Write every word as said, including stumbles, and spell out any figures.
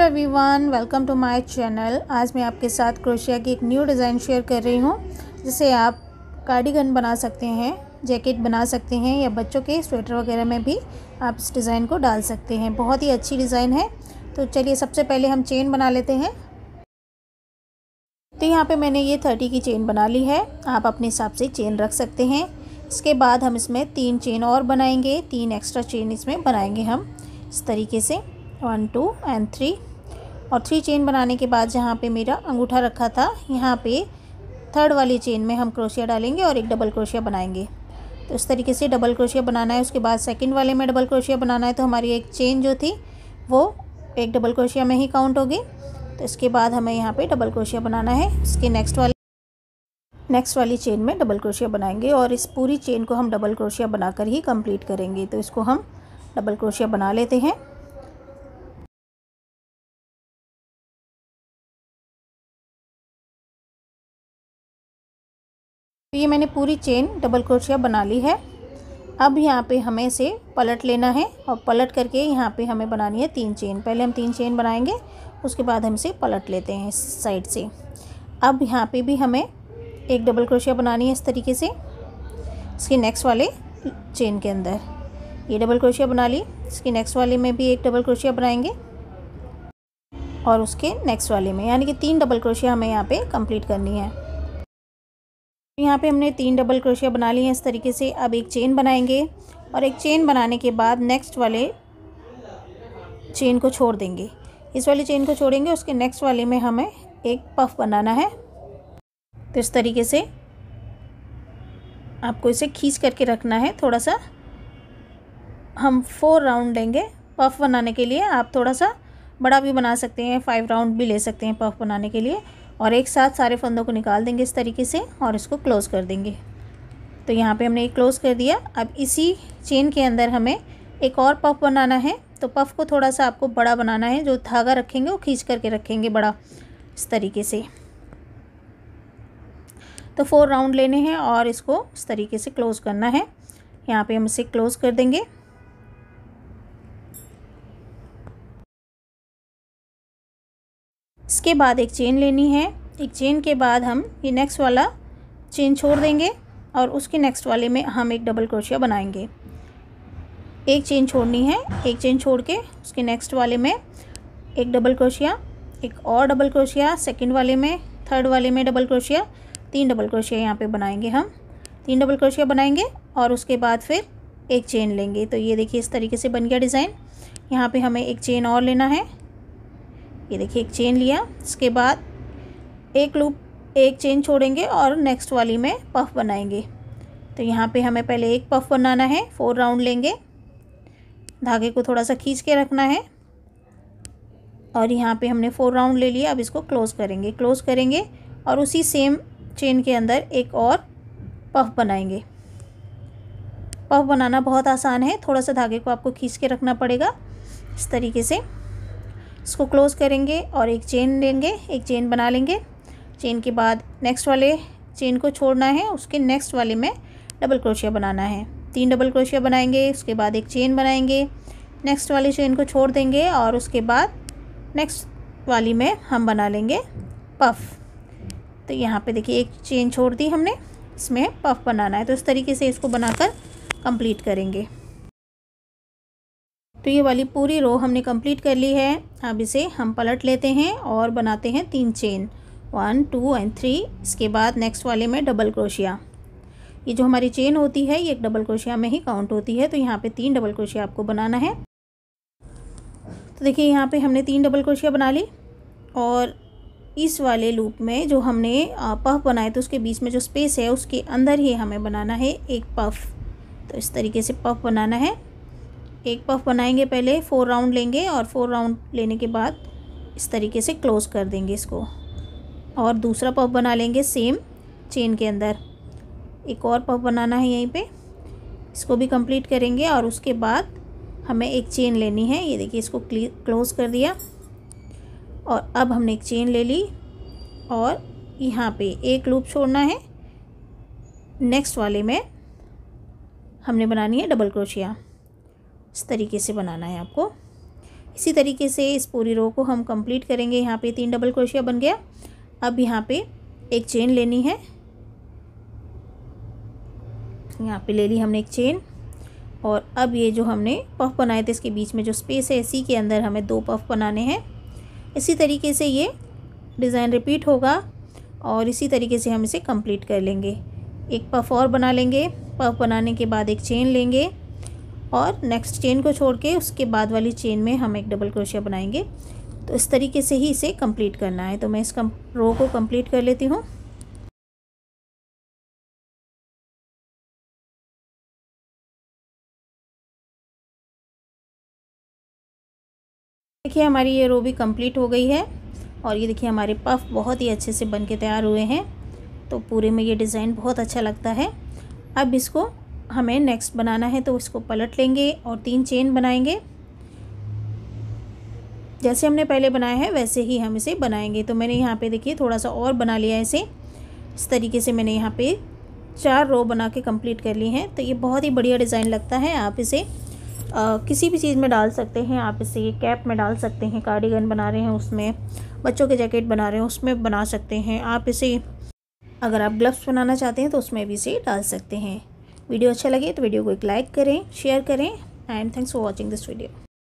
Hello everyone, welcome to my channel. आज मैं आपके साथ क्रोशिया की एक न्यू डिज़ाइन शेयर कर रही हूँ, जिसे आप कार्डिगन बना सकते हैं, जैकेट बना सकते हैं या बच्चों के स्वेटर वगैरह में भी आप इस डिज़ाइन को डाल सकते हैं। बहुत ही अच्छी डिज़ाइन है। तो चलिए सबसे पहले हम चेन बना लेते हैं। तो यहाँ पे मैंने ये थर्टी की चेन बना ली है। आप अपने हिसाब से चेन रख सकते हैं। इसके बाद हम इसमें तीन चेन और बनाएंगे, तीन एक्स्ट्रा चेन इसमें बनाएंगे हम इस तरीके से, वन टू एंड थ्री। और थ्री चेन बनाने के बाद जहाँ पे मेरा अंगूठा रखा था, यहाँ पे थर्ड वाली चेन में हम क्रोशिया डालेंगे और एक डबल क्रोशिया बनाएंगे। तो इस तरीके से डबल क्रोशिया बनाना है। उसके बाद सेकंड वाले में डबल क्रोशिया बनाना है। तो हमारी एक चेन जो थी वो एक डबल क्रोशिया में ही काउंट होगी। तो इसके बाद हमें यहाँ पे डबल क्रोशिया बनाना है। इसके नेक्स्ट वाले नेक्स्ट वाली चेन में डबल क्रोशिया बनाएंगे और इस पूरी चेन को हम डबल क्रोशिया बनाकर ही कंप्लीट करेंगे। तो इसको हम डबल क्रोशिया बना लेते हैं। तो ये मैंने पूरी चेन डबल क्रोशिया बना ली है। अब यहाँ पे हमें इसे पलट लेना है और पलट करके यहाँ पे हमें बनानी है तीन चेन। पहले हम तीन चेन बनाएंगे, उसके बाद हम इसे पलट लेते हैं इस साइड से। अब यहाँ पे भी हमें एक डबल क्रोशिया बनानी है इस तरीके से, इसके नेक्स्ट वाले चेन के अंदर ये डबल क्रोशिया बना ली। इसके नेक्स्ट वाले में भी एक डबल क्रोशिया बनाएंगे और उसके नेक्स्ट वाले में, यानी कि तीन डबल क्रोशिया हमें यहाँ पे कंप्लीट करनी है। यहाँ पे हमने तीन डबल क्रोशिया बना ली हैं इस तरीके से। अब एक चेन बनाएंगे और एक चेन बनाने के बाद नेक्स्ट वाले चेन को छोड़ देंगे। इस वाली चेन को छोड़ेंगे, उसके नेक्स्ट वाले में हमें एक पफ बनाना है। तो इस तरीके से आपको इसे खींच करके रखना है। थोड़ा सा हम फोर राउंड लेंगे पफ बनाने के लिए। आप थोड़ा सा बड़ा भी बना सकते हैं, फाइव राउंड भी ले सकते हैं पफ बनाने के लिए। और एक साथ सारे फंदों को निकाल देंगे इस तरीके से और इसको क्लोज़ कर देंगे। तो यहाँ पे हमने एक क्लोज़ कर दिया। अब इसी चेन के अंदर हमें एक और पफ बनाना है। तो पफ को थोड़ा सा आपको बड़ा बनाना है, जो धागा रखेंगे वो खींच करके रखेंगे बड़ा इस तरीके से। तो फोर राउंड लेने हैं और इसको इस तरीके से क्लोज़ करना है। यहाँ पे हम इसे क्लोज़ कर देंगे। इसके बाद एक चेन लेनी है। एक चेन के बाद हम ये नेक्स्ट वाला चेन छोड़ देंगे और उसके नेक्स्ट वाले में हम एक डबल क्रोशिया बनाएंगे। एक चेन छोड़नी है, एक चेन छोड़ के उसके नेक्स्ट वाले में एक डबल क्रोशिया, एक और डबल क्रोशिया सेकंड वाले में, थर्ड वाले में डबल क्रोशिया, तीन डबल क्रोशिया यहाँ पे बनाएंगे हम। तीन डबल क्रोशिया बनाएंगे और उसके बाद फिर एक चेन लेंगे। तो ये देखिए इस तरीके से बन गया डिज़ाइन। यहाँ पे हमें एक चेन और लेना है। ये देखिए एक चेन लिया, इसके बाद एक लूप, एक चेन छोड़ेंगे और नेक्स्ट वाली में पफ बनाएंगे। तो यहाँ पे हमें पहले एक पफ बनाना है। फोर राउंड लेंगे, धागे को थोड़ा सा खींच के रखना है और यहाँ पे हमने फोर राउंड ले लिया। अब इसको क्लोज़ करेंगे क्लोज़ करेंगे और उसी सेम चेन के अंदर एक और पफ बनाएंगे। पफ बनाना बहुत आसान है, थोड़ा सा धागे को आपको खींच के रखना पड़ेगा इस तरीके से। इसको क्लोज़ करेंगे और एक चेन लेंगे, एक चेन बना लेंगे। चेन के बाद नेक्स्ट वाले चेन को छोड़ना है, उसके नेक्स्ट वाले में डबल क्रोशिया बनाना है। तीन डबल क्रोशिया बनाएंगे, उसके बाद एक चेन बनाएंगे, नेक्स्ट वाली चेन को छोड़ देंगे और उसके बाद नेक्स्ट वाली में हम बना लेंगे पफ। तो यहाँ पे देखिए एक चेन छोड़ दी हमने, इसमें पफ बनाना है। तो इस तरीके से इसको बनाकर कंप्लीट करेंगे। तो ये वाली पूरी रो हमने कंप्लीट कर ली है। अब इसे हम पलट लेते हैं और बनाते हैं तीन chain, one two and three. इसके बाद नेक्स्ट वाले में डबल क्रोशिया। ये जो हमारी चेन होती है ये एक डबल क्रोशिया में ही काउंट होती है। तो यहाँ पे तीन डबल क्रोशिया आपको बनाना है। तो देखिए यहाँ पे हमने तीन डबल क्रोशिया बना ली और इस वाले लूप में जो हमने पफ बनाए तो उसके बीच में जो स्पेस है उसके अंदर ही हमें बनाना है एक पफ। तो इस तरीके से पफ बनाना है। एक पफ बनाएंगे, पहले फोर राउंड लेंगे और फोर राउंड लेने के बाद इस तरीके से क्लोज़ कर देंगे इसको और दूसरा पफ बना लेंगे सेम चेन के अंदर। एक और पफ बनाना है यहीं पे, इसको भी कंप्लीट करेंगे और उसके बाद हमें एक चेन लेनी है। ये देखिए इसको क्लोज़ कर दिया और अब हमने एक चेन ले ली और यहाँ पे एक लूप छोड़ना है। नेक्स्ट वाले में हमने बनानी है डबल क्रोशिया। इस तरीके से बनाना है आपको। इसी तरीके से इस पूरी रो को हम कंप्लीट करेंगे। यहाँ पे तीन डबल क्रोशिया बन गया। अब यहाँ पे एक चेन लेनी है, यहाँ पे ले ली हमने एक चेन। और अब ये जो हमने पफ बनाए थे इसके बीच में जो स्पेस है इसी के अंदर हमें दो पफ बनाने हैं। इसी तरीके से ये डिज़ाइन रिपीट होगा और इसी तरीके से हम इसे कंप्लीट कर लेंगे। एक पफ और बना लेंगे। पफ बनाने के बाद एक चेन लेंगे और नेक्स्ट चेन को छोड़ के उसके बाद वाली चेन में हम एक डबल क्रोशिया बनाएंगे। तो इस तरीके से ही इसे कंप्लीट करना है। तो मैं इस रो को कंप्लीट कर लेती हूँ। देखिए हमारी ये रो भी कंप्लीट हो गई है और ये देखिए हमारे पफ बहुत ही अच्छे से बन के तैयार हुए हैं। तो पूरे में ये डिज़ाइन बहुत अच्छा लगता है। अब इसको हमें नेक्स्ट बनाना है तो इसको पलट लेंगे और तीन चेन बनाएंगे। जैसे हमने पहले बनाया है वैसे ही हम इसे बनाएंगे। तो मैंने यहाँ पे देखिए थोड़ा सा और बना लिया है इसे। इस तरीके से मैंने यहाँ पे चार रो बना के कंप्लीट कर ली हैं। तो ये बहुत ही बढ़िया डिज़ाइन लगता है। आप इसे आ, किसी भी चीज़ में डाल सकते हैं। आप इसे कैप में डाल सकते हैं, कार्डिगन बना रहे हैं उसमें, बच्चों के जैकेट बना रहे हैं उसमें बना सकते हैं। आप इसे अगर आप ग्लव्स बनाना चाहते हैं तो उसमें भी इसे डाल सकते हैं। वीडियो अच्छा लगे तो वीडियो को एक लाइक करें, शेयर करें and thanks for watching this video.